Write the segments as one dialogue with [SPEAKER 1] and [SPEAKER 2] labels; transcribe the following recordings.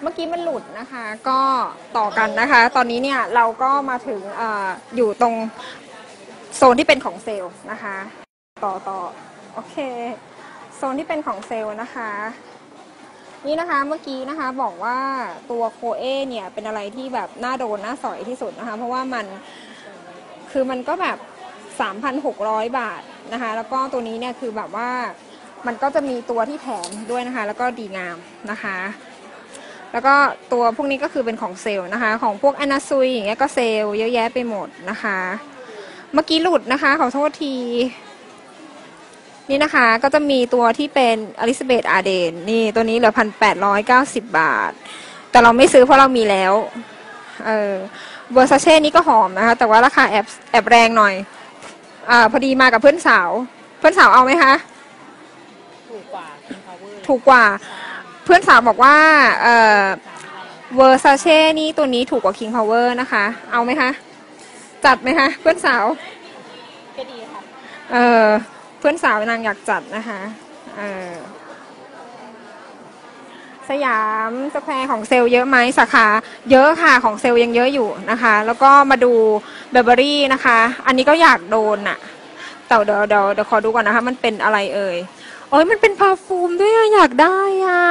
[SPEAKER 1] เมื่อกี้มันหลุดนะคะก็ต่อกันนะคะตอนนี้เนี่ยเราก็มาถึงอยู่ตรงโซนที่เป็นของเซลล์นะคะต่อโอเคโซนที่เป็นของเซลล์นะคะนี่นะคะเมื่อกี้นะคะบอกว่าตัวโคเอเนี่ยเป็นอะไรที่แบบน่าโดนน่าสอยที่สุดนะคะเพราะว่ามันคือมันก็แบบ 3,600 บาทนะคะแล้วก็ตัวนี้เนี่ยคือแบบว่ามันก็จะมีตัวที่แถมด้วยนะคะแล้วก็ดีงามนะคะแล้วก็ตัวพวกนี้ก็คือเป็นของเซลล์นะคะของพวกแอนนาซุยอย่างเงี้ยก็เซลล์เยอะแยะไปหมดนะคะเมื่อกี้หลุดนะคะขอโทษทีนี่นะคะก็จะมีตัวที่เป็นอลิซาเบธอาร์เดนนี่ตัวนี้เหลือ 1,890 บาทแต่เราไม่ซื้อเพราะเรามีแล้วเวอร์ซาเช่นี่ก็หอมนะคะแต่ว่าราคาแอบแรงหน่อยพอดีมากับเพื่อนสาวเอาไหมคะถูกกว่าเพื่อนสาวบอกว่าเวอร์ซาเช่นี่ตัวนี้ถูกกว่า King Power นะคะเอาไหมคะจัดไหมคะเพื่อนสาวก็ดีค่ะเพื่อนสาวนางอยากจัดนะคะสยามสแควร์ของเซลล์เยอะไหมสาขาเยอะค่ะของเซลล์ยังเยอะอยู่นะคะแล้วก็มาดูเบเบอรี่นะคะอันนี้ก็อยากโดนอะแต่เดี๋ยวขอดูก่อนนะคะมันเป็นอะไรเอ่ยโอ้ยมันเป็นพาฟูมด้วยอะอยากได้อะ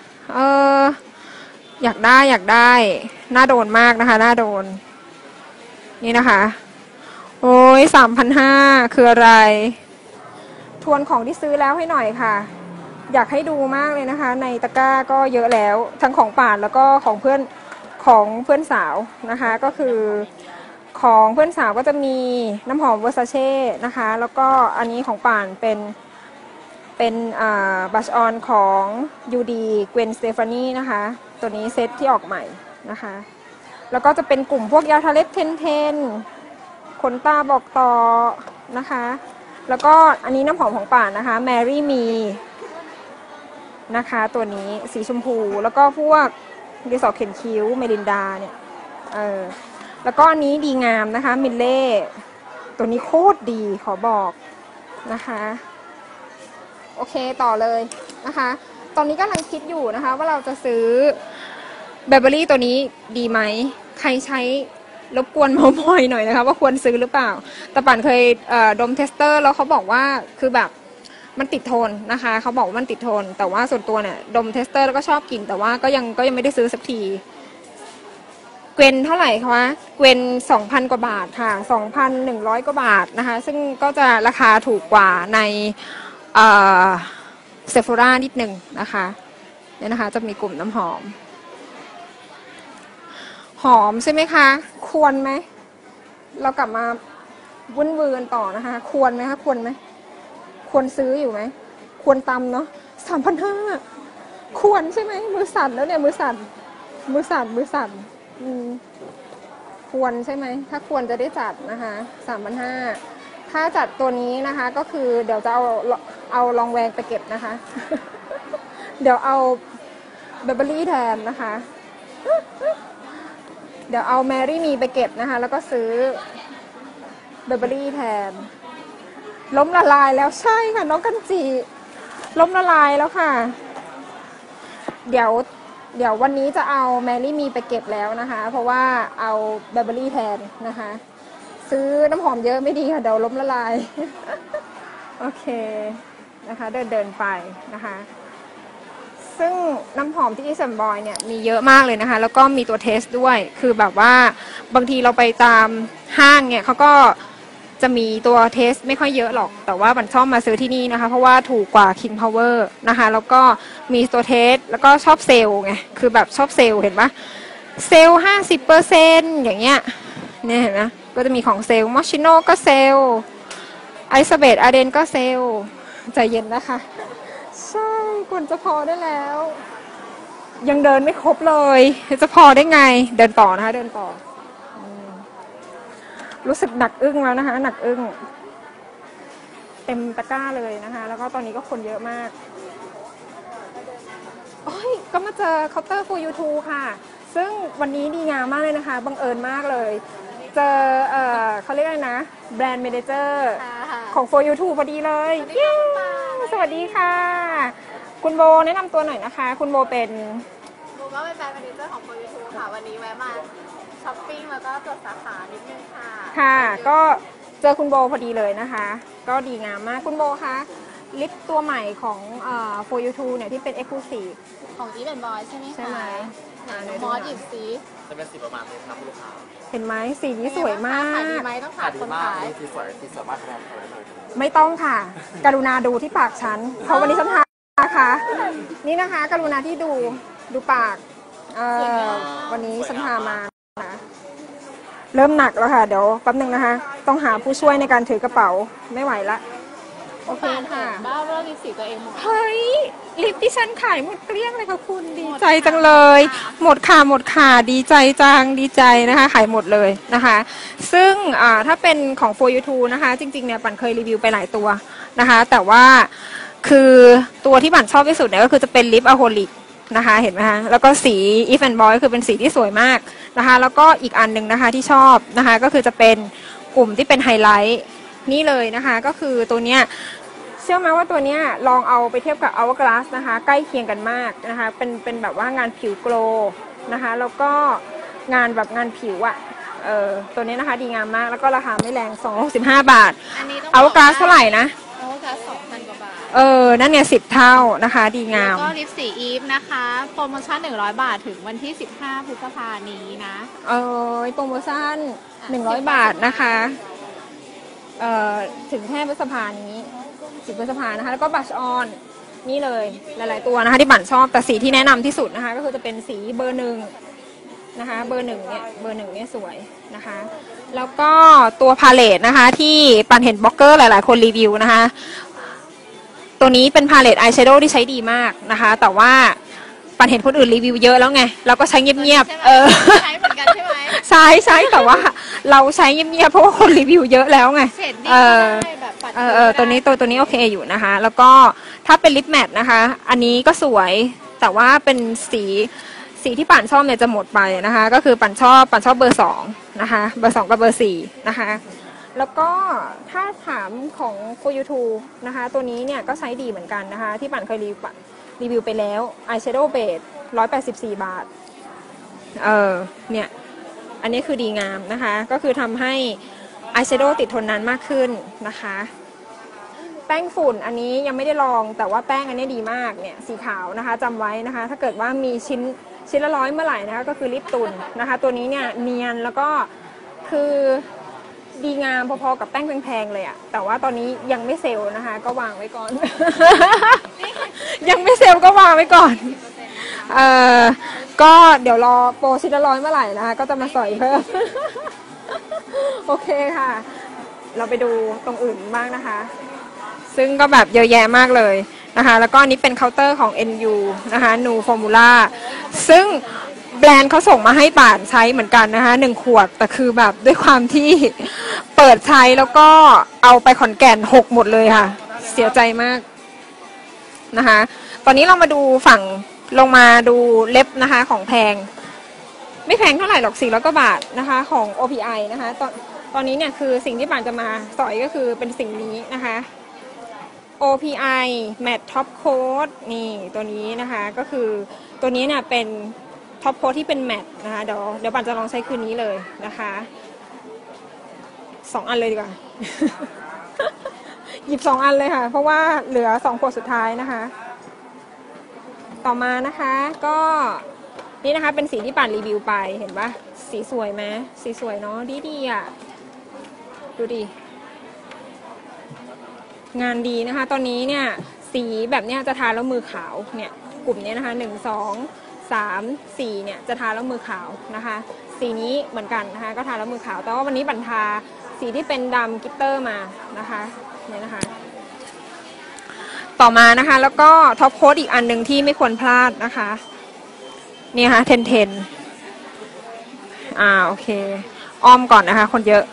[SPEAKER 1] อยากได้น่าโดนมากนะคะน่าโดนนี่นะคะโอ้ย 3,500 คืออะไรทวนของที่ซื้อแล้วให้หน่อยค่ะอยากให้ดูมากเลยนะคะในตะกร้าก็เยอะแล้วทั้งของป่านแล้วก็ของเพื่อนสาวนะคะก็คือของเพื่อนสาวก็จะมีน้ำหอมเวอร์ซาเช่นะคะแล้วก็อันนี้ของป่านเป็นบัชออนของยูดีเกวนสเตฟานีนะคะตัวนี้เซตที่ออกใหม่นะคะแล้วก็จะเป็นกลุ่มพวกยาทาเล็บเทนขนตาบอกต่อนะคะแล้วก็อันนี้น้ำหอมของป่านนะคะแมรี่มีนะคะตัวนี้สีชมพูแล้วก็พวกดิสอเข็นคิ้วเมลินดาเนี่ยแล้วก็อันนี้ดีงามนะคะมิลเล่ตัวนี้โคตรดีขอบอกนะคะโอเคต่อเลยนะคะตอนนี้กำลังคิดอยู่นะคะว่าเราจะซื้อเบเบอรี่ตัวนี้ดีไหมใครใช้รบกวนเมาท์มอยหน่อยนะคะว่าควรซื้อหรือเปล่าแต่ป่านเคยดมเทสเตอร์แล้วเขาบอกว่าคือแบบมันติดทนนะคะเขาบอกว่ามันติดทนแต่ว่าส่วนตัวเนี่ยดมเทสเตอร์แล้วก็ชอบกินแต่ว่าก็ยังไม่ได้ซื้อสักทีเกวนเท่าไหร่คะเกวน 2,000 กว่าบาทค่ะ 2,100 กว่าบาทนะคะซึ่งก็จะราคาถูกกว่าในเซฟโฟรานิดหนึ่งนะคะเนี่ยนะคะจะมีกลุ่มน้ำหอมใช่ไหมคะควรไหมเรากลับมาวุ่นวืนต่อนะคะควรไหมคะควรไหมควรซื้ออยู่ไหมควรตำเนาะ 3,500 ควรใช่ไหมมือสั่นแล้วเนี่ยมือสั่นควรใช่ไหมถ้าควรจะได้จัดนะคะ 3,500 ถ้าจัดตัวนี้นะคะก็คือเดี๋ยวจะเอาลองแวงไปเก็บนะคะเดี๋ยวเอาเบเบอรี่แทนนะคะเดี๋ยวเอาแมรี่มีไปเก็บนะคะแล้วก็ซื้อเบเบอรี่แทนล้มละลายแล้วใช่ค่ะน้องกันจีล้มละลายแล้วค่ะเดี๋ยววันนี้จะเอาแมรี่มีไปเก็บแล้วนะคะเพราะว่าเอาเบเบอรี่แทนนะคะซื้อน้ำหอมเยอะไม่ดีค่ะเดี๋ยวล้มละลายโอเคนะคะเดินไปนะคะซึ่งน้ำหอมที่อีสันบอยเนี่ยมีเยอะมากเลยนะคะแล้วก็มีตัวเทสด้วยคือแบบว่าบางทีเราไปตามห้างเนี่ยเขาก็จะมีตัวเทสไม่ค่อยเยอะหรอกแต่ว่าบันชอบมาซื้อที่นี่นะคะเพราะว่าถูกกว่า King Power นะคะแล้วก็มีตัวเทสแล้วก็ชอบเซลล์ไงคือแบบชอบเซลล์เห็นปะเซลล์ 50% อย่างเงี้ยเนี่ยเห็นไหมก็จะมีของเซลล์มอชิโน่ก็เซลล์ไอซาเบธอาร์เดนก็เซลล์ใจเย็นนะคะใช่ควรจะพอได้แล้วยังเดินไม่ครบเลยจะพอได้ไงเดินต่อนะคะเดินต่อรู้สึกหนักอึ้งแล้วนะคะหนักอึ้งเต็มตะกร้าเลยนะคะแล้วก็ตอนนี้ก็คนเยอะมากโอ้ยก็มาเจอเคาน์เตอร์ for you too ค่ะซึ่งวันนี้ดีงามมากเลยนะคะบังเอิญมากเลยเจอเขาเรียกอะไรนะแบรนด์เมเนเจอร์ของ for you too พอดีเลยสวัสดีค่ะคุณโบแนะนำตัวหน่อยนะคะคุณโบเป็น
[SPEAKER 2] ก็เป็นแบรนด์แมเนเจอร์ของ For You Too ค่ะวันนี้แวะมาช้อปปิ้งแล้วก็ตรวจสาขานิดนึงค่ะ
[SPEAKER 1] ค่ะก็เจอคุณโบพอดีเลยนะคะก็ดีงามมากคุณโบคะลิปตัวใหม่ของFor You Too เนี่ยที่เป็น Exclusive
[SPEAKER 2] ของ Eve and Boy ใช่ไหมคะ
[SPEAKER 1] ใช่ไหม
[SPEAKER 2] มอสหยิบสี
[SPEAKER 3] จะเป็นสีประมาณนี้ครับลูกค้า
[SPEAKER 1] เห็นไหมสีนี้สวยมาก
[SPEAKER 2] ขายดีไหมต้องถามคนขาย
[SPEAKER 3] สีสวยสีสวยมากแทนเลย
[SPEAKER 1] ไม่ต้องค่ะกรุณาดูที่ปากฉันเพราะวันนี้ฉันทานะคะนี่นะคะกรุณาที่ดูปากวันนี้ฉันทามานะเริ่มหนักแล้วค่ะเดี๋ยวแป๊บนึงนะคะต้องหาผู้ช่วยในการถือกระเป๋าไม่ไหวละโอเคค่ะ
[SPEAKER 2] บ้าเรื่องลิปสีตัวเองหมด
[SPEAKER 1] เฮ้ยลิปที่ฉันขายหมดเกลี้ยงเลยค่ะคุณดีใจจังเลยหมดค่ะดีใจจังดีใจนะคะขายหมดเลยนะคะซึ่งถ้าเป็นของ For You Too นะคะจริงๆเนี่ยปั่นเคยรีวิวไปหลายตัวนะคะแต่ว่าคือตัวที่ปั่นชอบที่สุดเนี่ยก็คือจะเป็นลิปอะโฮลิกนะคะเห็นไหมคะแล้วก็สี Eve and Boy คือเป็นสีที่สวยมากนะคะแล้วก็อีกอันหนึ่งนะคะที่ชอบนะคะก็คือจะเป็นกลุ่มที่เป็นไฮไลท์นี่เลยนะคะก็คือตัวเนี้ยเชื่อไหมว่าตัวเนี้ยลองเอาไปเทียบกับ Hourglass นะคะใกล้เคียงกันมากนะคะเป็นแบบว่างานผิวโกลนะคะแล้วก็งานแบบงานผิวอะตัวนี้นะคะดีงามมากแล้วก็ราคาไม่แรง265 บาท Hourglass เท่าไหร่นะ
[SPEAKER 2] Hourglass 2,000 กว่าบาท
[SPEAKER 1] นั่นไง10 เท่านะคะดีงาม
[SPEAKER 2] แล้วก็ลิปสี Eve นะคะโปรโมชั่น100 บาทถึงวันที่15 พฤษภาคมนี้นะ
[SPEAKER 1] โปรโมชั่น100 บาทนะคะถึงแค่พฤษภานี้10 พฤษภานะคะแล้วก็บัชออนนี่เลยหลายๆตัวนะคะที่บั่นชอบแต่สีที่แนะนำที่สุดนะคะก็คือจะเป็นสีเบอร์ 1นะคะเบอร์ 1เนี่ยสวยนะคะแล้วก็ตัวพาเลตนะคะที่ปันเห็นบล็อกเกอร์หลายๆคนรีวิวนะคะตัวนี้เป็นพาเลตอายแชโดว์ที่ใช้ดีมากนะคะแต่ว่าปันเห็นคนอื่นรีวิวเยอะแล้วไงเราก็ใช้เงียบ
[SPEAKER 2] ใช้เหมือนกันใช่ไหม
[SPEAKER 1] ใช้แต่ว่าเราใช้เงียบๆเพราะว่าคนรีวิวเยอะแล้วไงตัวนี้โอเคอยู่นะคะแล้วก็ถ้าเป็นลิปแมทนะคะอันนี้ก็สวยแต่ว่าเป็นสีที่ปั่นชอบเนี่ยจะหมดไปนะคะก็คือปั่นชอบเบอร์ 2นะคะเบอร์ 2กับเบอร์ 4นะคะแล้วก็ถ้าถามของ For You Too นะคะตัวนี้เนี่ยก็ใช้ดีเหมือนกันนะคะที่ปั่นเคยรีวิวไปแล้ว Eyeshadow Base 184 บาทเนี่ยอันนี้คือดีงามนะคะก็คือทำให้ Eyeshadow ติดทนนานมากขึ้นนะคะแป้งฝุ่นอันนี้ยังไม่ได้ลองแต่ว่าแป้งอันนี้ดีมากเนี่ยสีขาวนะคะจำไว้นะคะถ้าเกิดว่ามีชิ้นละ100เมื่อไหร่นะคะก็คือลิปตุนนะคะตัวนี้เนี่ยเนียนแล้วก็คือดีงามพอๆกับแป้งแพงๆเลยอะแต่ว่าตอนนี้ยังไม่เซลล์นะคะก็วางไว้ก่อน ยังไม่เซลล์ก็วางไว้ก่อนก็เดี๋ยวรอโปรชิ้นละ100เมื่อไหร่นะคะก็จะมาสอยเพิ่ม โอเคค่ะเราไปดูตรงอื่นบ้างนะคะซึ่งก็แบบเยอะแยะมากเลยนะคะแล้วก็อันนี้เป็นเคาน์เตอร์ของ NU นะคะ New Formula ซึ่งแบรนด์เขาส่งมาให้ป่านใช้เหมือนกันนะคะ1 ขวดแต่คือแบบด้วยความที่เปิดใช้แล้วก็เอาไปขอนแก่น6หมดเลยค่ะเสียใจมากนะคะตอนนี้เรามาดูฝั่งลงมาดูเล็บนะคะของแพงไม่แพงเท่าไหร่หรอก400 กว่าบาทนะคะของ OPI นะคะตอนนี้เนี่ยคือสิ่งที่ป่านจะมาสอยก็คือเป็นสิ่งนี้นะคะ OPI Matte Top Coat นี่ตัวนี้นะคะก็คือตัวนี้เนี่ยเป็นท็อปโค้ทที่เป็นแมตต์นะคะเดี๋ยวปั่นจะลองใช้คืนนี้เลยนะคะ2 อันเลยดีกว่า หยิบ2 อันเลยค่ะเพราะว่าเหลือ2 ขวดสุดท้ายนะคะต่อมานะคะก็นี่นะคะเป็นสีที่ปั่นรีวิวไปเห็นปะสีสวยไหมสีสวยเนาะดีอ่ะดูดิงานดีนะคะตอนนี้เนี่ยสีแบบเนี้ยจะทาแล้วมือขาวเนี่ยกลุ่มนี้นะคะ1 2 3 4เนี่ยจะทาแล้วมือขาวนะคะสีนี้เหมือนกันนะคะก็ทาแล้วมือขาวแต่ว่าวันนี้บันทาสีที่เป็นดำกิตเตอร์มานะคะเนี่ยนะคะต่อมานะคะแล้วก็ท็อปโค้ดอีกอันหนึ่งที่ไม่ควรพลาดนะคะนี่ค่ะ10โอเคอ้อมก่อนนะคะคนเยอะ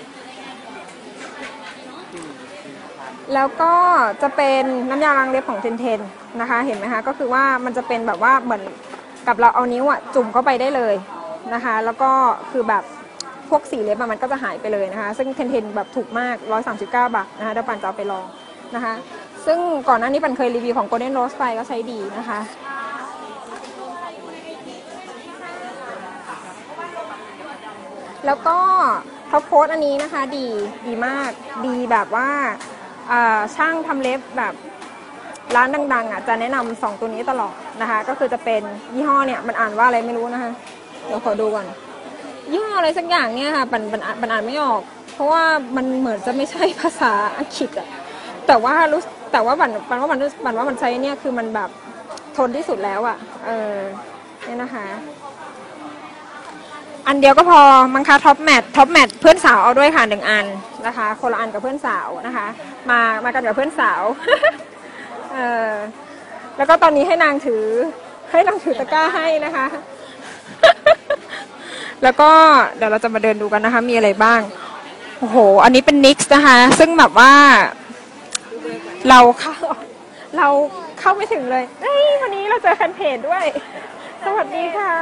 [SPEAKER 1] แล้วก็จะเป็นน้ำยาล้างเล็บของ10นะคะเห็นไหมคะก็คือว่ามันจะเป็นแบบว่าเหมือนกับเราเอานิ้วจุ่มเข้าไปได้เลยนะคะแล้วก็คือแบบพวกสีเล็บมันก็จะหายไปเลยนะคะซึ่ง10แบบถูกมาก139 บาทนะคะเดี๋ยวปั่นจะเอาไปลองนะคะซึ่งก่อนหน้านี้ปั่นเคยรีวิวของ Golden Rose ไปก็ใช้ดีนะคะแล้วก็ท็อปโค้ดอันนี้นะคะดีมากดีแบบว่าช่างทำเล็บแบบร้านดังๆอ่ะจะแนะนำ2ตัวนี้ตลอดนะคะก็คือจะเป็นยี่ห้อเนี่ยมันอ่านว่าอะไรไม่รู้นะคะเดี๋ยวขอดูก่อนยี่ห้ออะไรสักอย่างเนี่ยค่ะปันอ่านไม่ออกเพราะว่ามันเหมือนจะไม่ใช่ภาษาอังกฤษอ่ะแต่ว่ามันใช้เนี่ยคือมันแบบทนที่สุดแล้วอ่ะเนี่ยนะคะอันเดียวก็พอมั้งคะท็อปแมทเพื่อนสาวเอาด้วยค่ะ1 อันนะคะคนละอันกับเพื่อนสาวนะคะมากันกับเพื่อนสาวแล้วก็ตอนนี้ให้นางถือตะกร้าให้นะคะ แล้วก็เดี๋ยวเราจะมาเดินดูกันนะคะมีอะไรบ้างโอ้โหอันนี้เป็นนิกส์นะคะซึ่งแบบว่าเราเข้าไม่ถึงเลยวันนี้เราเจอแฟนเพจด้วยสวัสดีค่ะ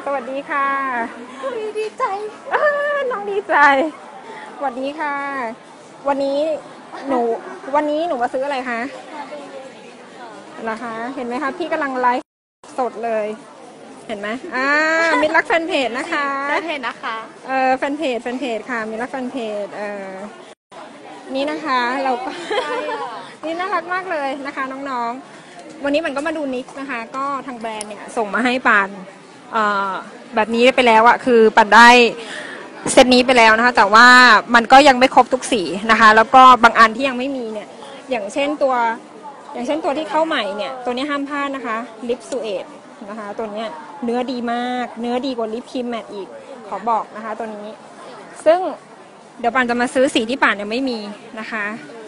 [SPEAKER 2] ดีใจ
[SPEAKER 1] น้องดีใจสวัสดีค่ะวันนี้หนูมาซื้ออะไรคะเหรอคะเห็นไหมคะพี่กำลังไลฟ์สดเลยเห็นไหมมิตรรักแฟนเพจนะคะ
[SPEAKER 2] เพจนะคะ
[SPEAKER 1] แฟนเพจค่ะมิตรรักแฟนเพจนี่นะคะเราก็ นี่น่ารักมากเลยนะคะน้องๆวันนี้มันก็มาดูนิกนะคะก็ทางแบรนด์เนี่ยส่งมาให้ปานแบบนี้ไปแล้วอะคือปันได้เซตนี้ไปแล้วนะคะแต่ว่ามันก็ยังไม่ครบทุกสีนะคะแล้วก็บางอันที่ยังไม่มีเนี่ยอย่างเช่นตัวที่เข้าใหม่เนี่ยตัวนี้ห้ามพลาดนะคะลิปซูเอตนะคะตัวนี้เนื้อดีมากเนื้อดีกว่าลิปครีมแมตต์อีกขอบอกนะคะตัวนี้ซึ่งเดี๋ยวป่านจะมาซื้อสีที่ป่านยังไม่มีนะคะ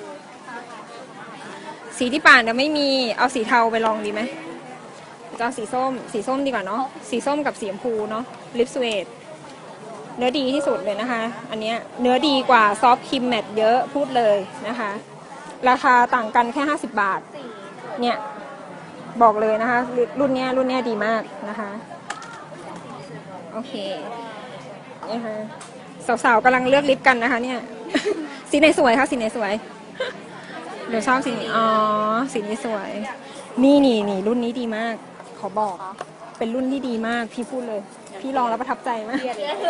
[SPEAKER 1] สีที่ป่านยังไม่มีเอาสีเทาไปลองดีไหมจะเอาสีส้มดีกว่าเนาะสีส้มกับสีชมพูเนาะลิปสเวทเนื้อดีที่สุดเลยนะคะอันนี้เนื้อดีกว่าซอฟต์ครีมแมตต์เยอะพูดเลยนะคะราคาต่างกันแค่50 บาทเนี่ยบอกเลยนะคะรุ่นเนี้ยดีมากนะคะโอเคนะคะสาวๆกำลังเลือกลิปกันนะคะเนี่ยสีไหนสวยคะสีไหนสวยเดี๋ยวชอบสีนี้สีนี้สวยนี่รุ่นนี้ดีมากขอบอกเป็นรุ่นที่ดีมากพี่พูดเลยพี่ลองแล้วประทับใจมาก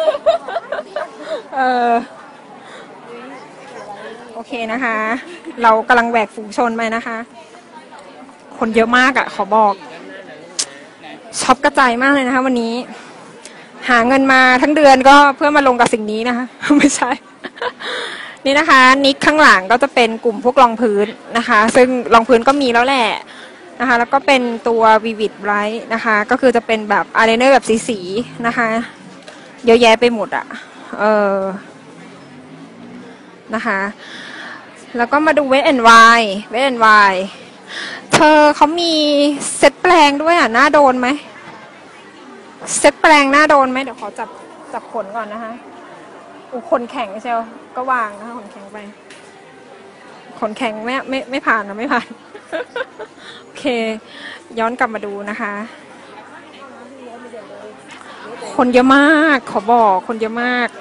[SPEAKER 1] โอเคนะคะเรากำลังแหวกฝูงชนไปนะคะคนเยอะมากอ่ะขอบอกช็อปกระจายมากเลยนะคะวันนี้หาเงินมาทั้งเดือนก็เพื่อมาลงกับสิ่งนี้นะคะไม่ใช่นี่นะคะนิกข้างหลังก็จะเป็นกลุ่มพวกรองพื้นนะคะซึ่งรองพื้นก็มีแล้วแหละนะคะแล้วก็เป็นตัว Vivid Bright นะคะก็คือจะเป็นแบบอายไลเนอร์แบบสีนะคะเยอะแยะไปหมดอ่ะนะคะแล้วก็มาดู Wet n Wild เธอเขามีเซ็ตแปลงด้วยอ่ะหน้าโดนไหมเซ็ตแปลงหน้าโดนไหมเดี๋ยวขอจับขนก่อนนะคะขนแข็งเชียวก็วางนะคะขนแข็งไปขนแข็งไม่ผ่านนะไม่ผ่านโอเคย้อนกลับมาดูนะคะคนเยอะมากขอบอกคนเยอะมาก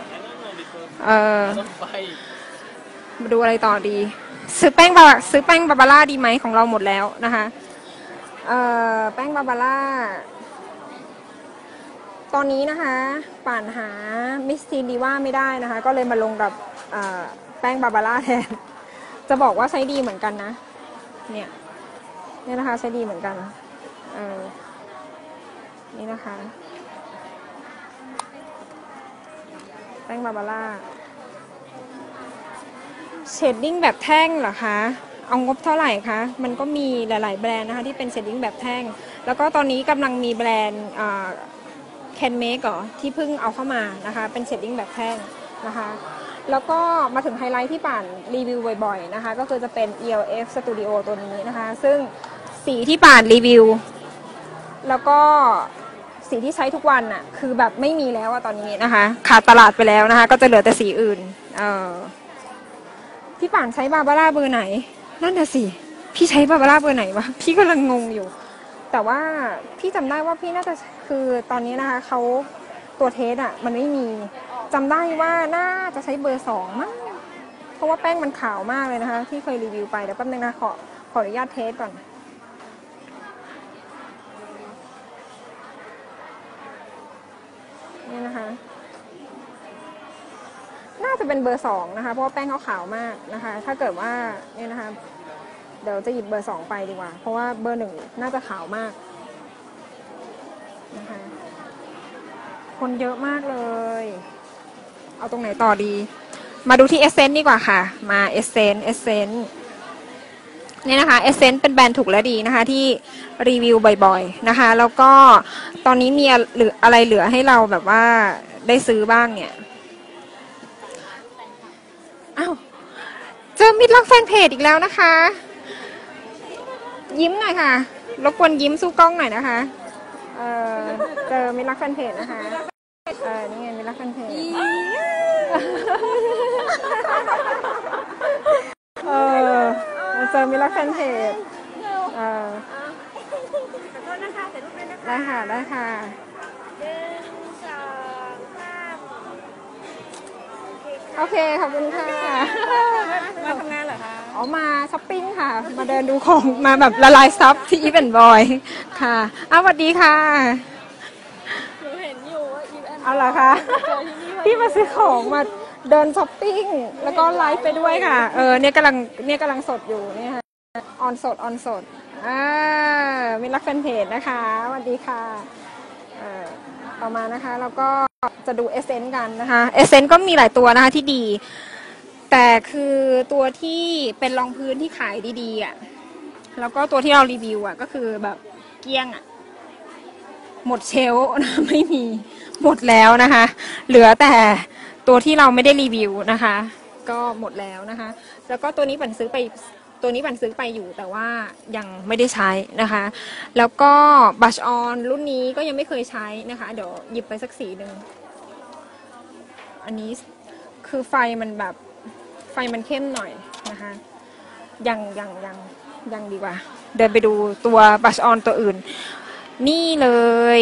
[SPEAKER 1] มาดูอะไรต่อดีซื้อแป้งบาบาร่าดีไหมของเราหมดแล้วนะคะแป้งบาบาร่าตอนนี้นะคะป่านหามิสทีนดีว่าไม่ได้นะคะก็เลยมาลงกับแป้งบาบาร่าแทนจะบอกว่าใช้ดีเหมือนกันนะเนี่ยนะคะใช้ดีเหมือนกันนี่นะคะแป้งบาบาร่าเชดดิ้งแบบแท่งเหรอคะเอางบเท่าไหร่คะมันก็มีหลายๆแบรนด์นะคะที่เป็นเชดดิ้งแบบแท่งแล้วก็ตอนนี้กำลังมีแบรนด์Can Make ที่เพิ่งเอาเข้ามานะคะเป็นเชดดิ้งแบบแท่งนะคะแล้วก็มาถึงไฮไลท์ที่ป่านรีวิวบ่อยๆนะคะก็คือจะเป็น ELF Studio ตัวนี้นะคะซึ่งสีที่ป่านรีวิวแล้วก็สีที่ใช้ทุกวันน่ะคือแบบไม่มีแล้วอะตอนนี้นะคะขาดตลาดไปแล้วนะคะก็จะเหลือแต่สีอื่นพี่ป่านใช้บาบาร่าเบอร์ไหนนั่นน่ะสิพี่ใช้บาบาร่าเบอร์ไหนวะพี่กำลังงงอยู่แต่ว่าพี่จำได้ว่าพี่น่าจะคือตอนนี้นะคะเขาตัวเทสอะมันไม่มีจำได้ว่าน่าจะใช้เบอร์2มั้งเพราะว่าแป้งมันขาวมากเลยนะคะที่เคยรีวิวไปเดี๋ยวแป๊บนึงนะขออนุญาตเทสก่อนนี่นะคะาจะเป็นเบอร์2นะคะเพราะว่าแป้งเขาขาวมากนะคะถ้าเกิดว่าเนี่ยนะคะเดี๋ยวจะหยิบเบอร์2ไปดีกว่าเพราะว่าเบอร์1น่าจะขาวมากนะคะคนเยอะมากเลยเอาตรงไหนต่อดีมาดูที่เอเซนต์ดีกว่าค่ะมาเอเซนต์นี่นะคะเอเซนต์เป็นแบรนด์ถูกและดีนะคะที่รีวิวบ่อยๆนะคะแล้วก็ตอนนี้มีอะไรเหลือให้เราแบบว่าได้ซื้อบ้างเนี่ยอ้าวเจอมิตรรักแฟนเพจอีกแล้วนะคะยิ้มหน่อยค่ะรบกวนยิ้มสู้กล้องหน่อยนะคะเจอมิตรรักแฟนเพจนะคะนี่ไงมิตรรักแฟนเพจเจอมิตรรักแฟนเพจขอโทษนะคะถ่ายรูปด้วยนะคะได้ค่ะได้ค่ะโอเคขอบคุณค่ะมาทำงานเหรอคะอ๋อมาช้อปปิ้งค่ะมาเดินดูของมาแบบละลายซับที่อีฟแอนด์บอยค่ะสวัสดีค่ะ
[SPEAKER 2] หนูเห็นอยู่ว่าอีฟแอนด์
[SPEAKER 1] เอาเหรอคะพี่มาซื้อของมาเดินช้อปปิ้งแล้วก็ไลฟ์ไปด้วยค่ะเนี่ยกำลังสดอยู่เนี่ยค่ะออนสดมีรักแฟนเพจนะคะสวัสดีค่ะต่อมานะคะแล้วก็จะดูเอเซนต์กันนะคะเอเซนต์ก็มีหลายตัวนะคะที่ดีแต่คือตัวที่เป็นรองพื้นที่ขายดีๆอ่ะแล้วก็ตัวที่เรารีวิวอ่ะก็คือแบบเกลี้ยงอ่ะหมดเชลฟ์นะไม่มีหมดแล้วนะคะเหลือแต่ตัวที่เราไม่ได้รีวิวนะคะก็หมดแล้วนะคะแล้วก็ตัวนี้ปั่นซื้อไปอยู่แต่ว่ายังไม่ได้ใช้นะคะแล้วก็บัชออนรุ่นนี้ก็ยังไม่เคยใช้นะคะเดี๋ยวหยิบไปสักสีหนึ่งอันนี้คือไฟมันเข้มหน่อยนะคะยังดีกว่าเดินไปดูตัวบัชออนตัวอื่นนี่เลย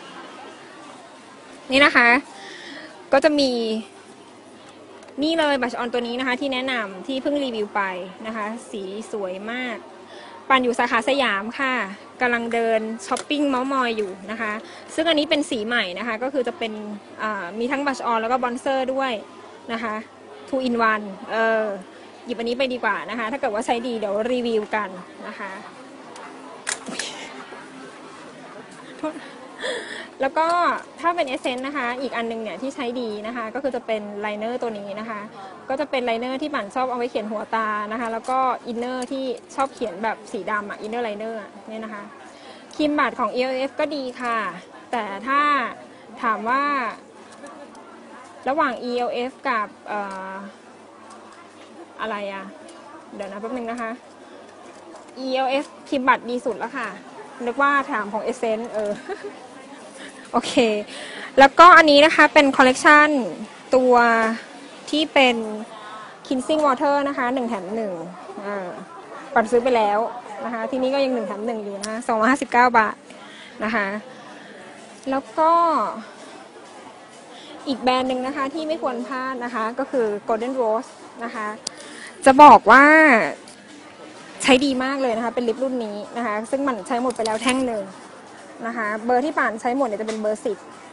[SPEAKER 1] นี่นะคะก็จะมีนี่เลยบัชออนตัวนี้นะคะที่แนะนำที่เพิ่งรีวิวไปนะคะสีสวยมากปั่นอยู่สาขาสยามค่ะกำลังเดินช้อปปิ้งเม้ามอยอยู่นะคะซึ่งอันนี้เป็นสีใหม่นะคะก็คือจะเป็นมีทั้งบัชออนแล้วก็บอนเซอร์ด้วยนะคะ2 in 1หยิบอันนี้ไปดีกว่านะคะถ้าเกิดว่าใช้ดีเดี๋ยวรีวิวกันนะคะแล้วก็ถ้าเป็นเอเซนต์นะคะอีกอันนึงเนี่ยที่ใช้ดีนะคะก็คือจะเป็นไลเนอร์ตัวนี้นะคะก็จะเป็นไลเนอร์ที่ปั่นชอบเอาไว้เขียนหัวตานะคะแล้วก็อินเนอร์ที่ชอบเขียนแบบสีดำอินเนอร์ไลเนอร์เนี่ยนะคะครีมบัตของ ELF ก็ดีค่ะแต่ถ้าถามว่าระหว่าง ELF กับอะไรเดี๋ยวนะแป๊บนึงนะคะ ELF ครีมบัตดีสุดแล้วค่ะนึกว่าถามของเอเซนต์โอเคแล้วก็อันนี้นะคะเป็นคอลเลกชันตัวที่เป็น cleansing water นะคะ1 แถม 1ปั่นซื้อไปแล้วนะคะที่นี้ก็ยัง1 แถม 1อยู่นะ259 บาทนะคะแล้วก็อีกแบรนด์หนึ่งนะคะที่ไม่ควรพลาดนะคะก็คือ Golden Rose นะคะจะบอกว่าใช้ดีมากเลยนะคะเป็นลิปรุ่นนี้นะคะซึ่งมันใช้หมดไปแล้วแท่งหนึ่งนะคะเบอร์ที่ป่านใช้หมดเนี่ยจะเป็นเบอร์10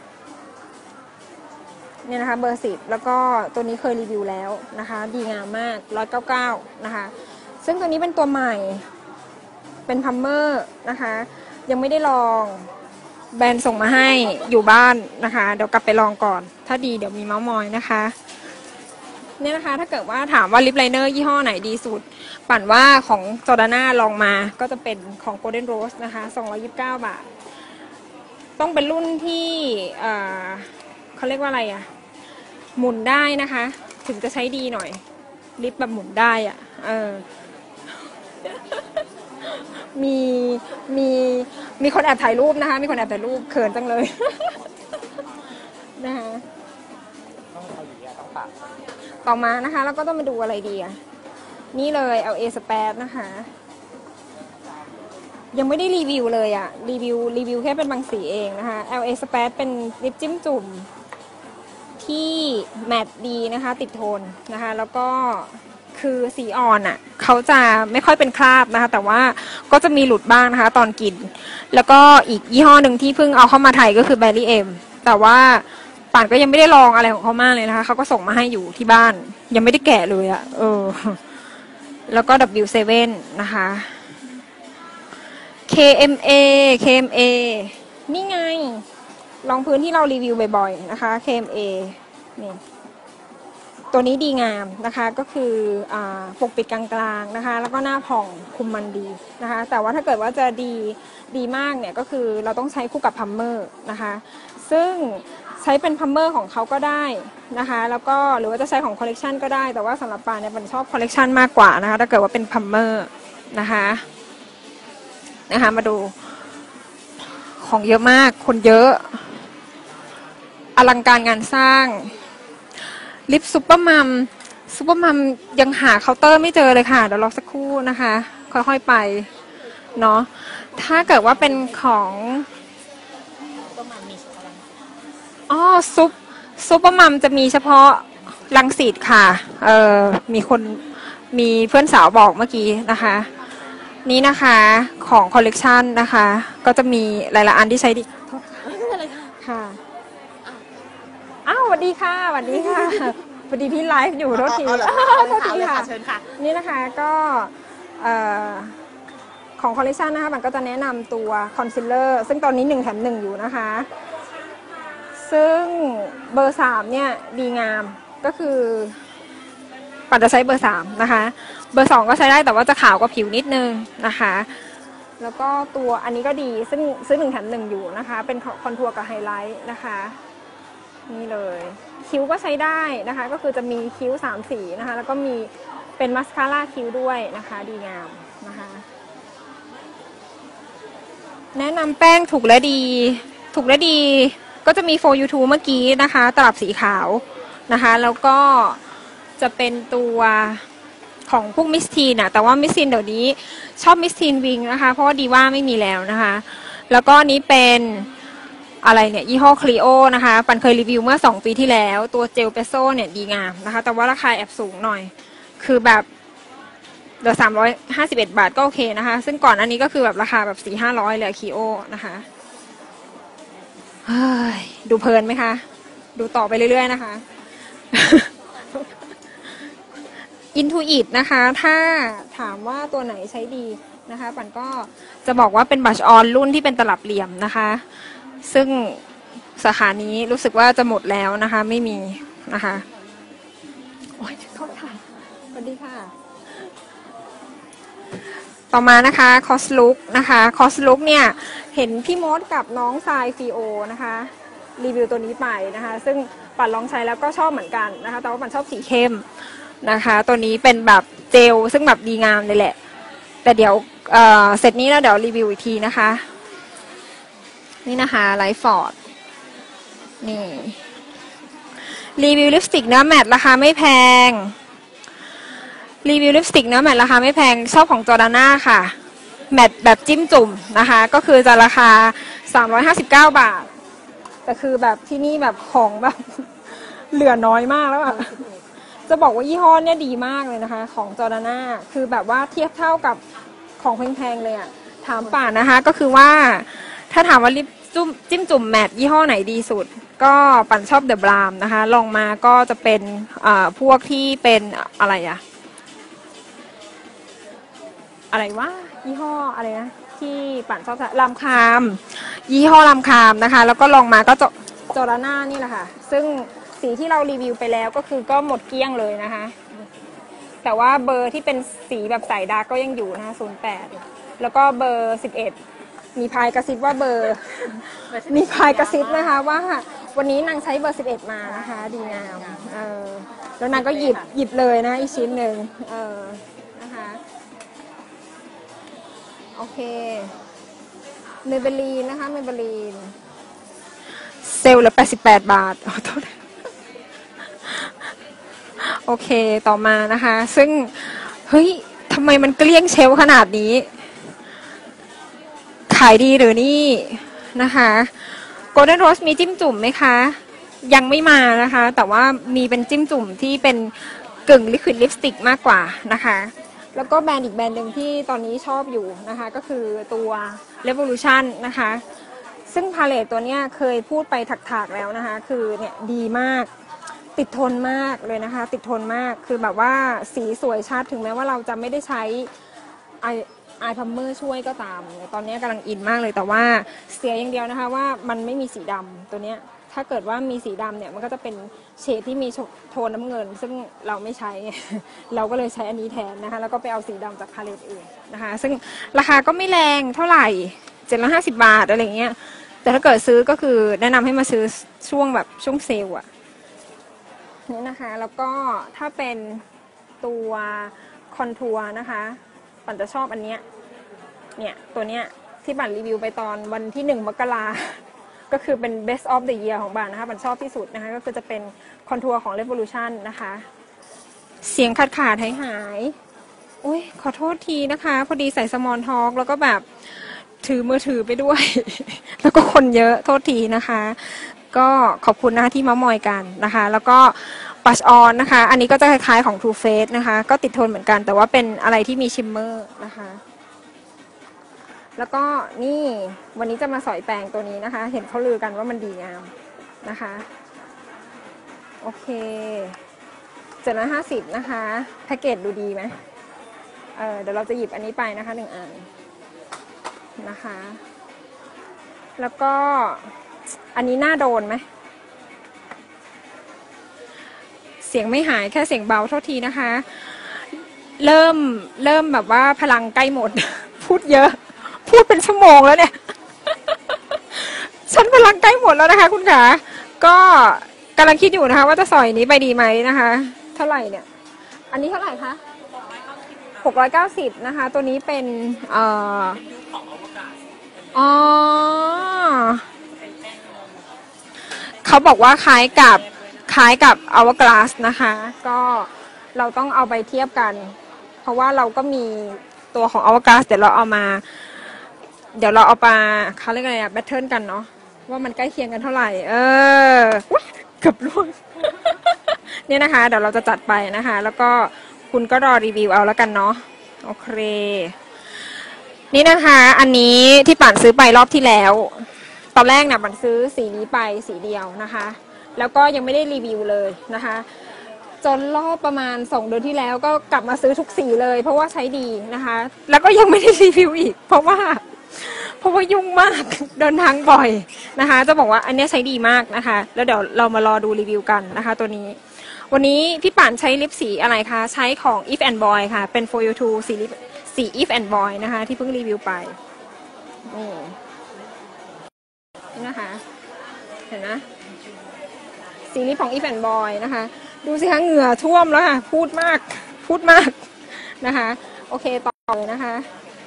[SPEAKER 1] เนี่ยนะคะเบอร์10แล้วก็ตัวนี้เคยรีวิวแล้วนะคะดีงามมาก199นะคะซึ่งตัวนี้เป็นตัวใหม่เป็นพัมเมอร์นะคะยังไม่ได้ลองแบรนด์ส่งมาให้อยู่บ้านนะคะเดี๋ยวกลับไปลองก่อนถ้าดีเดี๋ยวมีเมาส์มอยนะคะเนี่ยนะคะถ้าเกิดว่าถามว่าลิปไลเนอร์ยี่ห้อไหนดีสุดปั่นว่าของจอร์ดาน่าลองมาก็จะเป็นของ Golden Rose นะคะ229 บาทต้องเป็นรุ่นที่เขาเรียกว่าอะไรหมุนได้นะคะถึงจะใช้ดีหน่อยลิปแบบหมุนได้มีคนแอบถ่ายรูปนะคะมีคนแอบถ่ายรูปเขินจังเลยนะคะต่อมานะคะแล้วก็ต้องมาดูอะไรดีนี่เลย LA Space นะคะยังไม่ได้รีวิวเลยรีวิวแค่เป็นบางสีเองนะคะ LA Space เป็นลิปจิ้มจุ่มที่แมตต์ดีนะคะติดทนนะคะแล้วก็คือสีอ่อนเขาจะไม่ค่อยเป็นคราบนะคะแต่ว่าก็จะมีหลุดบ้างนะคะตอนกินแล้วก็อีกยี่ห้อหนึ่งที่เพิ่งเอาเข้ามาไทยก็คือ Berry M แต่ว่าป่านก็ยังไม่ได้ลองอะไรของเขามากเลยนะคะเขาก็ส่งมาให้อยู่ที่บ้านยังไม่ได้แกะเลยอะแล้วก็ W7 นะคะ KMA นี่ไงรองพื้นที่เรารีวิวบ่อยๆนะคะ KMA นี่ตัวนี้ดีงามนะคะก็คือปกปิดกลางๆนะคะแล้วก็หน้าผ่องคุมมันดีนะคะแต่ว่าถ้าเกิดว่าจะดีมากเนี่ยก็คือเราต้องใช้คู่กับพัมเมอร์นะคะซึ่งใช้เป็นพัมเมอร์ของเขาก็ได้นะคะแล้วก็หรือว่าจะใช้ของคอลเลกชันก็ได้แต่ว่าสำหรับปาเนี่ยมันชอบคอลเลกชันมากกว่านะคะถ้าเกิดว่าเป็นพัมเมอร์นะคะมาดูของเยอะมากคนเยอะอลังการงานสร้างลิปซุปเปอร์มัมยังหาเคาน์เตอร์ไม่เจอเลยค่ะเดี๋ยวรอสักครู่นะคะค่อยๆไปเนาะถ้าเกิดว่าเป็นของซุปเปอร์มัมจะมีเฉพาะรังสิตค่ะมีเพื่อนสาวบอกเมื่อกี้นะคะนี่นะคะของคอลเลกชันนะคะก็จะมีหลายๆอันที่ใช้ดีค่ะอ้าวสวัสดีค่ะสวัสดีค่ะพอดีพี่ไลฟ์อยู่โทษทีค่ะ
[SPEAKER 2] เชิญค่ะ
[SPEAKER 1] นี่นะคะก็ของคอลเลคชันนะคะมันก็จะแนะนำตัวคอนซีลเลอร์ซึ่งตอนนี้1 แถม 1อยู่นะคะซึ่งเบอร์3เนี่ยดีงามก็คือปันจะใช้เบอร์3นะคะเบอร์2ก็ใช้ได้แต่ว่าจะขาวกว่าผิวนิดนึงนะคะแล้วก็ตัวอันนี้ก็ดีซึ่งซื้อ1 แถม 1อยู่นะคะเป็นคอนทัวร์กับไฮไลท์นะคะนี่เลยคิ้วก็ใช้ได้นะคะก็คือจะมีคิ้ว3 สีนะคะแล้วก็มีเป็นมัสคาร่าคิ้วด้วยนะคะดีงามนะคะแนะนำแป้งถูกและดีก็จะมี 4U2 เมื่อกี้นะคะตลับสีขาวนะคะแล้วก็จะเป็นตัวของพวกมิสทีนนะแต่ว่ามิสทีนเดี๋ยวนี้ชอบมิสทีนวิงนะคะเพราะว่าดีว่าไม่มีแล้วนะคะแล้วก็นี้เป็นอะไรเนี่ยยี่ห้อคลีโอนะคะปันเคยรีวิวเมื่อ2 ปีที่แล้วตัวเจลเปโซเนี่ยดีงามนะคะแต่ว่าราคาแอบสูงหน่อยคือแบบเดี๋ยว351 บาทก็โอเคนะคะซึ่งก่อนอันนี้ก็คือแบบราคาแบบ400-500เลยคลีโอนะคะดูเพลินไหมคะดูต่อไปเรื่อยๆนะคะIntuit นะคะถ้าถามว่าตัวไหนใช้ดีนะคะปันก็จะบอกว่าเป็นบัชออนรุ่นที่เป็นตลับเหลี่ยมนะคะซึ่งสาขานี้รู้สึกว่าจะหมดแล้วนะคะไม่มีนะคะโอ้ยโทษค่ะสวัสดีค่ะต่อมานะคะคอสลุกนะคะคอสลุกเนี่ยเห็นพี่มดกับน้องทรายฟีโอนะคะรีวิวตัวนี้ไปนะคะซึ่งปันลองใช้แล้วก็ชอบเหมือนกันนะคะแต่ว่าปันชอบสีเข้มนะคะตัวนี้เป็นแบบเจลซึ่งแบบดีงามเลยแหละแต่เดี๋ยวเสร็จนี้แล้วเดี๋ยวรีวิวอีกทีนะคะนี่นะคะไลฟ์ฟอร์ดนี่รีวิวลิปสติกเนื้อแมตต์ราคาไม่แพงรีวิวลิปสติกเนื้อแมตต์ราคาไม่แพงชอบของจอร์ดาน่าค่ะแมตต์แบบจิ้มจุ่มนะคะก็คือจะราคา359 บาทแต่คือแบบที่นี่แบบของแบบเหลือน้อยมากแล้วอะจะบอกว่ายี่ห้อเนี่ยดีมากเลยนะคะของจอร์ดาน่าคือแบบว่าเทียบเท่ากับของแพงๆเลยอะถามป่านนะคะก็คือว่าถ้าถามว่าลิปจิ้มจุ่มแมตต์ยี่ห้อไหนดีสุดก็ปั่นชอบเดอะบรามนะคะลองมาก็จะเป็นพวกที่เป็นอะไรวะยี่ห้ออะไรนะที่ปั่นชอบลำคามยี่ห้อลำคามนะคะแล้วก็ลองมาก็จอร์ดาน่านี่แหละค่ะซึ่งสีที่เรารีวิวไปแล้วก็คือก็หมดเกลี้ยงเลยนะคะแต่ว่าเบอร์ที่เป็นสีแบบใสดาร์กก็ยังอยู่นะคะ08แล้วก็เบอร์11มีพายกระซิบว่ามีพายกระซิบนะคะว่าวันนี้นางใช้เบอร์11มานะคะดีงามแล้วนางก็หยิบเลยนะอีกชิ้นหนึ่งนะคะโอเคเมเบลีนนะคะเมเบลีนเซลล์ละ88 บาทโทษโอเคต่อมานะคะซึ่งเฮ้ยทำไมมันเกลี้ยงเชลขนาดนี้ขายดีหรือนี่นะคะ Golden Rose มีจิ้มจุ่มไหมคะยังไม่มานะคะแต่ว่ามีเป็นจิ้มจุ่มที่เป็นกึ่งลิควิดลิปสติกมากกว่านะคะแล้วก็แบรนด์อีกแบรนด์หนึ่งที่ตอนนี้ชอบอยู่นะคะก็คือตัว Revolution นะคะซึ่งพาเลตตัวเนี้ยเคยพูดไปถักๆแล้วนะคะคือเนี่ยดีมากติดทนมากเลยนะคะติดทนมากคือแบบว่าสีสวยชัดถึงแม้ว่าเราจะไม่ได้ใช้ไอพัมเมอร์ช่วยก็ตามตอนนี้กำลังอินมากเลยแต่ว่าเสียอย่างเดียวนะคะว่ามันไม่มีสีดำตัวเนี้ยถ้าเกิดว่ามีสีดำเนี่ยมันก็จะเป็นเฉดที่มีโทนน้ำเงินซึ่งเราไม่ใช้ เราก็เลยใช้อันนี้แทนนะคะแล้วก็ไปเอาสีดำจากพาเลตอื่นนะคะซึ่งราคาก็ไม่แรงเท่าไหร่750 บาทอะไรเงี้ยแต่ถ้าเกิดซื้อก็คือแนะนำให้มาซื้อช่วงแบบช่วงเซลล์อะนี่นะคะแล้วก็ถ้าเป็นตัวคอนทัวร์นะคะปั่นจะชอบอันเนี้ยเนี่ยตัวเนี้ยที่ปั่นรีวิวไปตอนวันที่1 มกราก็คือเป็น best of the year ของปั่นนะคะปั่นชอบที่สุดนะคะก็คือจะเป็นคอนทัวร์ของ Revolution นะคะเสียงขาดหายอุ้ยขอโทษทีนะคะพอดีใส่สมอลท็อกแล้วก็แบบถือมือถือไปด้วย แล้วก็คนเยอะโทษทีนะคะก็ขอบคุณนะคะที่มามอยกันนะคะแล้วก็บัชออนนะคะอันนี้ก็จะคล้ายๆของ Too Faced นะคะก็ติดทนเหมือนกันแต่ว่าเป็นอะไรที่มีชิมเมอร์นะคะแล้วก็นี่วันนี้จะมาสอยแปรงตัวนี้นะคะเห็นเขาลือกันว่ามันดีงามนะคะโอเค750นะคะแพ็กเกจดูดีไหมเดี๋ยวเราจะหยิบอันนี้ไปนะคะ1 อันนะคะแล้วก็อันนี้น่าโดนไหมเสียงไม่หายแค่เสียงเบาเท่าทีนะคะเริ่มแบบว่าพลังใกล้หมด พูดเยอะพูดเป็นชั่วโมงแล้วเนี่ย ฉันพลังใกล้หมดแล้วนะคะคุณขาก็กำลังคิดอยู่นะคะว่าจะสอยนี้ไปดีไหมนะคะเท่าไหร่เนี่ยอันนี้เท่าไหร่คะ690นะคะตัวนี้เป็นเขาบอกว่าคล้ายกับHourglassนะคะก็เราต้องเอาไปเทียบกันเพราะว่าเราก็มีตัวของHourglassเดี๋ยวเราเอามาเขาเรียกอะไรแบทเทิลกันเนาะว่ามันใกล้เคียงกันเท่าไหร่เกือบล่วง เนี่ยนะคะเดี๋ยวเราจะจัดไปนะคะแล้วก็คุณก็รอรีวิวเอาแล้วกันเนาะโอเคนี่นะคะอันนี้ที่ปั่นซื้อไปรอบที่แล้วตอนแรกเนี่ยปั่นซื้อสีนี้ไปสีเดียวนะคะแล้วก็ยังไม่ได้รีวิวเลยนะคะจนรอบประมาณ2 เดือนที่แล้วก็กลับมาซื้อทุกสีเลยเพราะว่าใช้ดีนะคะแล้วก็ยังไม่ได้รีวิวอีกเพราะว่ายุ่งมากเดินทางบ่อยนะคะจะบอกว่าอันนี้ใช้ดีมากนะคะแล้วเดี๋ยวเรามารอดูรีวิวกันนะคะตัวนี้วันนี้พี่ป่านใช้ลิปสีอะไรคะใช้ของ If and Boy ค่ะเป็น For You Too สี If and Boy นะคะที่เพิ่งรีวิวไปนี่นะคะเห็นไหมสีลิปของ If and Boy นะคะดูสิคะเหงื่อท่วมแล้วค่ะพูดมากนะคะโอเคต่อเลยนะคะ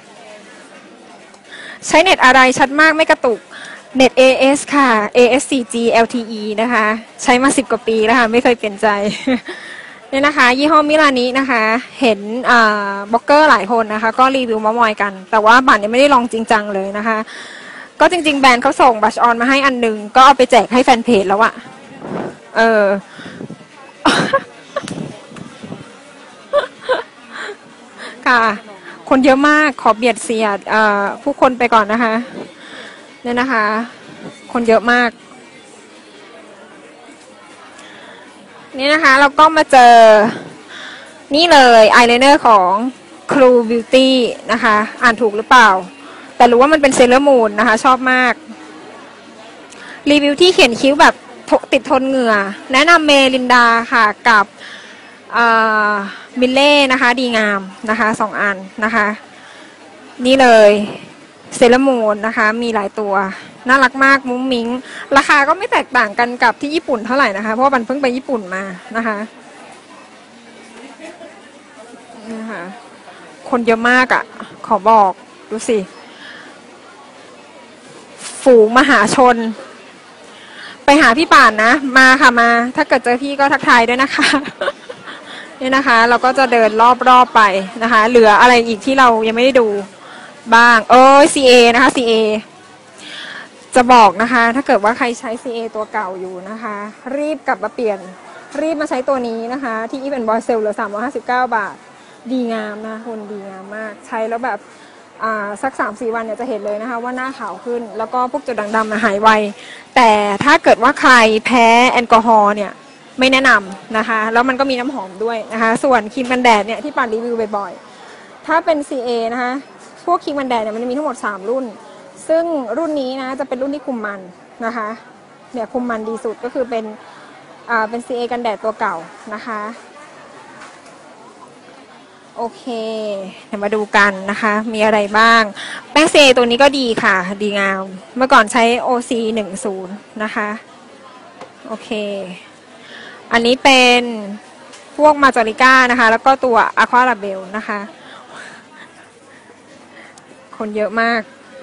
[SPEAKER 1] ใช้เน็ตอะไรชัดมากไม่กระตุกเน็ต AS ค่ะ AS 4G LTE นะคะใช้มา10 กว่าปีแล้วค่ะไม่เคยเปลี่ยนใจเนี่ยนะคะยี่ห้อมิลานินะคะเห็นบล็อกเกอร์หลายคนนะคะก็รีวิวมามอยกันแต่ว่าบัตรยังไม่ได้ลองจริงจังเลยนะคะก็จริงๆแบรนด์เขาส่งบัชออนมาให้อันนึงก็เอาไปแจกให้แฟนเพจแล้วอะค่ะคนเยอะมากขอเบียดเสียดผู้คนไปก่อนนะคะเนี่ยนะคะคนเยอะมากนี่นะคะเราก็มาเจอนี่เลยอายไลเนอร์ของ True Beauty นะคะอ่านถูกหรือเปล่าแต่รู้ว่ามันเป็นเซเลอร์มูนนะคะชอบมากรีวิวที่เขียนคิ้วแบบติดทนเหงื่อแนะนำเมลินดาค่ะกับมิลเล่นะคะดีงามนะคะ2 อันนะคะนี่เลยเซเลอร์มูนนะคะมีหลายตัวน่ารักมากมุ้งมิ้งราคาก็ไม่แตกต่างกันกับที่ญี่ปุ่นเท่าไหร่นะคะเพราะว่ามันเพิ่งไปญี่ปุ่นมานะคะคนเยอะมากอ่ะขอบอกดูสิฝูงมหาชนไปหาพี่ป่านนะมาค่ะมาถ้าเกิดเจอพี่ก็ทักทายด้วยนะคะนี่นะคะเราก็จะเดินรอบๆไปนะคะเหลืออะไรอีกที่เรายังไม่ได้ดูบ้างCA นะคะ CA จะบอกนะคะถ้าเกิดว่าใครใช้ CA ตัวเก่าอยู่นะคะรีบกลับมาเปลี่ยนรีบมาใช้ตัวนี้นะคะที่ If and Boy Sale เหลือ359 บาทดีงามนะคุณดีงามมากใช้แล้วแบบสัก 3-4 วันเนี่ยจะเห็นเลยนะคะว่าหน้าขาวขึ้นแล้วก็พวกจุดด่างดำหายไวแต่ถ้าเกิดว่าใครแพ้แอลกอฮอล์เนี่ยไม่แนะนำนะคะแล้วมันก็มีน้ำหอมด้วยนะคะส่วนครีมกันแดดเนี่ยที่ป่านรีวิวบ่อยๆถ้าเป็น CA นะคะพวกครีมกันแดดเนี่ยมันจะมีทั้งหมด3รุ่นซึ่งรุ่นนี้นะจะเป็นรุ่นที่คุมมันนะคะเนี่ยคุมมันดีสุดก็คือเป็นCA กันแดดตัวเก่านะคะโอเคเดี๋ยวมาดูกันนะคะมีอะไรบ้างแป้ง CA ตัวนี้ก็ดีค่ะดีงามเมื่อก่อนใช้ OC 10นะคะโอเคอันนี้เป็นพวกมาจอริก้านะคะแล้วก็ตัวอะควาลาเบลนะคะคนเยอะมาก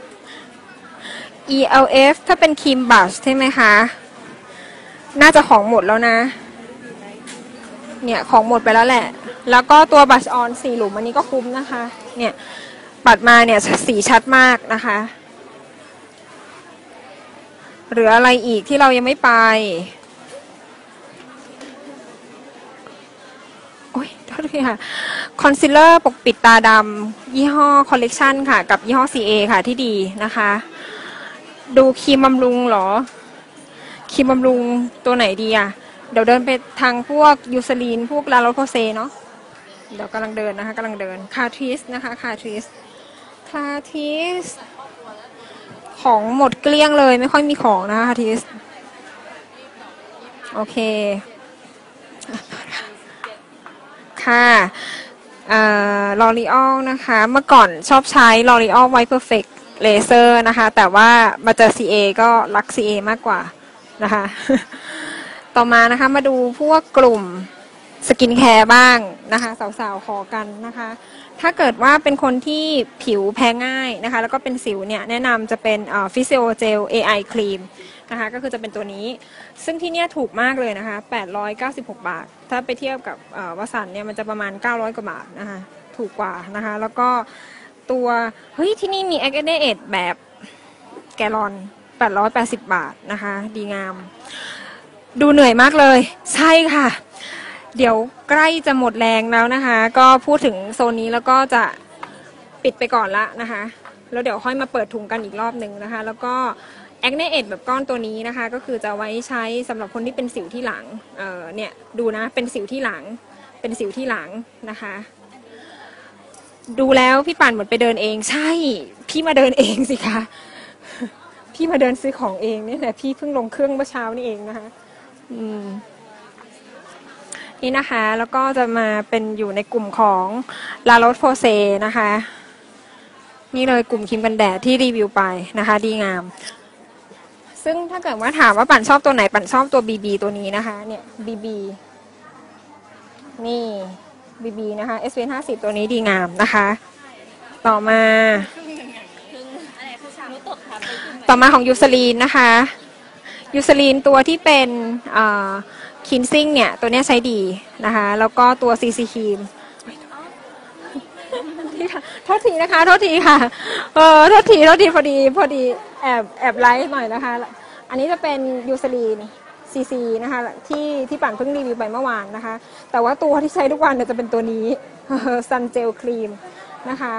[SPEAKER 1] ELF ถ้าเป็นครีมบัชใช่ไหมคะน่าจะของหมดแล้วนะเนี่ยของหมดไปแล้วแหละแล้วก็ตัวบัชออน4 หลุมอันนี้ก็คุ้มนะคะเนี่ยปัดมาเนี่ยสีชัดมากนะคะหรืออะไรอีกที่เรายังไม่ไปโอ้ยโทษทีค่ะคอนซีลเลอร์ปกปิดตาดำยี่ห้อคอลเลกชันค่ะกับยี่ห้อ CA ค่ะที่ดีนะคะดูครีมบำรุงเหรอครีมบำรุงตัวไหนดีอ่ะเดี๋ยวเดินไปทางพวกยูซาลีนพวกลาโรโพเซเนาะเดี๋ยวกำลังเดินนะคะกำลังเดินคาทริสนะคะคาทริสของหมดเกลี้ยงเลยไม่ค่อยมีของนะคะคาทริสโอเคค่ะลอรีออลนะคะเมื่อก่อนชอบใช้ลอรีออลไวท์เพอร์เฟกต์เลเซอร์นะคะแต่ว่ามาเจอ CA ก็รัก CA มากกว่านะคะต่อมานะคะมาดูพวกกลุ่มสกินแคร์บ้างนะคะสาวๆขอกันนะคะถ้าเกิดว่าเป็นคนที่ผิวแพ้ง่ายนะคะแล้วก็เป็นสิวเนี่ยแนะนำจะเป็นฟิสิโอเจล AI ครีมนะคะก็คือจะเป็นตัวนี้ซึ่งที่เนี่ยถูกมากเลยนะคะ896 บาทถ้าไปเทียบกับวสันต์เนี่ยมันจะประมาณ900 กว่าบาทนะคะถูกกว่านะคะแล้วก็ตัวเฮ้ยที่นี่มี Acne แบบแกลลอน880 บาทนะคะดีงามดูเหนื่อยมากเลยใช่ค่ะเดี๋ยวใกล้จะหมดแรงแล้วนะคะก็พูดถึงโซนนี้แล้วก็จะปิดไปก่อนละนะคะแล้วเดี๋ยวค่อยมาเปิดถุงกันอีกรอบหนึ่งนะคะแล้วก็แอคเนเอทแบบก้อนตัวนี้นะคะก็คือจะไว้ใช้สำหรับคนที่เป็นสิวที่หลังเนี่ยดูนะเป็นสิวที่หลังนะคะดูแล้วพี่ป่านเหมือนไปเดินเองใช่พี่มาเดินเองสิคะพี่มาเดินซื้อของเองเนี่ยแหละพี่เพิ่งลงเครื่องเมื่อเช้านี่เองนะคะนี่นะคะแล้วก็จะมาเป็นอยู่ในกลุ่มของลาโรสโพเซนะคะนี่เลยกลุ่มครีมกันแดดที่รีวิวไปนะคะดีงามซึ่งถ้าเกิดว่าถามว่าปั่นชอบตัวไหนปั่นชอบตัว BB ตัวนี้นะคะเนี่ย BB นี่ BB นะคะ SPF 50ตัวนี้ดีงามนะคะต่อมาของยูซาลีนนะคะยูซาลีนตัวที่เป็นคินซิ่งเนี่ยตัวนี้ใช้ดีนะคะแล้วก็ตัว CC ครีมโทษทีนะคะโทษทีค่ะโทษทีพอดีแอบไลฟ์หน่อยนะคะอันนี้จะเป็นยูซาลีน CC นะคะที่ปั่นเพิ่งรีวิวไปเมื่อวานนะคะแต่ว่าตัวที่ใช้ทุกวันเนี่ยจะเป็นตัวนี้ซันเจลครีมนะคะ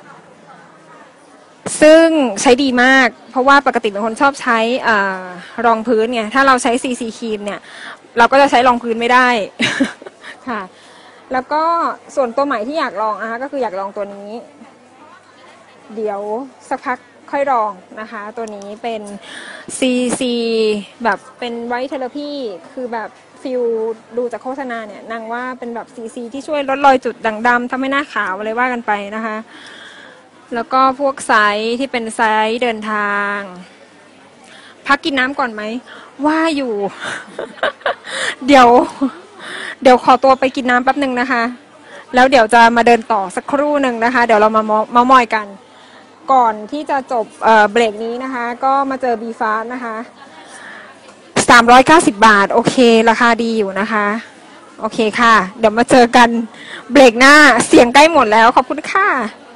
[SPEAKER 1] ซึ่งใช้ดีมากเพราะว่าปกติเป็นคนชอบใช้รองพื้นไงถ้าเราใช้ CC ครีมเนี่ยเราก็จะใช้รองพื้นไม่ได้ ค่ะแล้วก็ส่วนตัวใหม่ที่อยากลองนะคะก็คืออยากลองตัวนี้เดี๋ยวสักพักค่อยลองนะคะตัวนี้เป็น CC แบบเป็นไวท์เทเลพีคือแบบฟิลดูจากโฆษณาเนี่ยนางว่าเป็นแบบ CC ที่ช่วยลดรอยจุดด่างดำทำให้หน้าขาวอะไรว่ากันไปนะคะแล้วก็พวกไซส์ที่เป็นไซส์เดินทางพักกินน้ำก่อนไหมว่าอยู่ เดี๋ยวขอตัวไปกินน้ำแป๊บหนึ่งนะคะแล้วเดี๋ยวจะมาเดินต่อสักครู่หนึ่งนะคะเดี๋ยวเรามามอยกันก่อนที่จะจบเบรกนี้นะคะก็มาเจอบีฟาสนะคะ390 บาทโอเคราคาดีอยู่นะคะโอเคค่ะเดี๋ยวมาเจอกันเบรกหน้าเสียงใกล้หมดแล้วขอบคุณค่ะ